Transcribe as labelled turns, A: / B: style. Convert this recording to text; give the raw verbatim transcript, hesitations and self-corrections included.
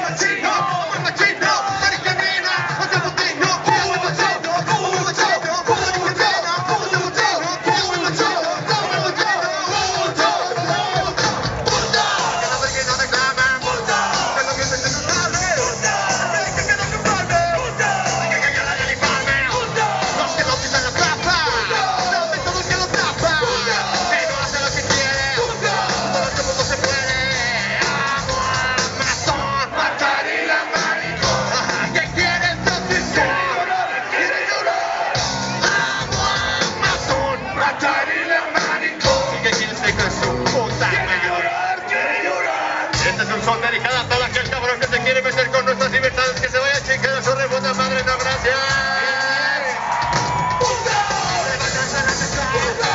A: Son dedicadas a todas aquel cabrón que se quiere meter con nuestras libertades, que se vaya chingando a su reputa madre, no gracias.